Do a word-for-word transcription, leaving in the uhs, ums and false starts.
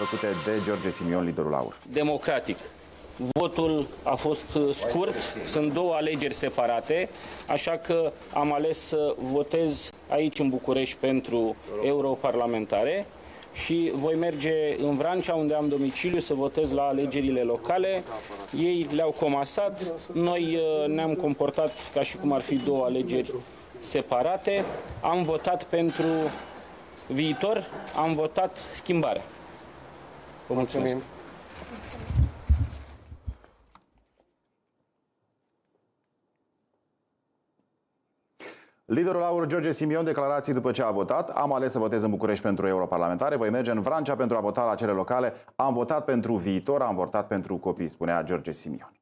făcute de George Simion, liderul AUR. Democratic. Votul a fost scurt, sunt două alegeri separate, așa că am ales să votez aici în București pentru europarlamentare și voi merge în Vrancea, unde am domiciliu, să votez la alegerile locale. Ei le-au comasat, noi ne-am comportat ca și cum ar fi două alegeri separate. Am votat pentru viitor, am votat schimbarea. Vă mulțumesc! Liderul AUR, George Simion, declarații după ce a votat: am ales să votez în București pentru europarlamentare, voi merge în Vrancea pentru a vota la cele locale, am votat pentru viitor, am votat pentru copii, spunea George Simion.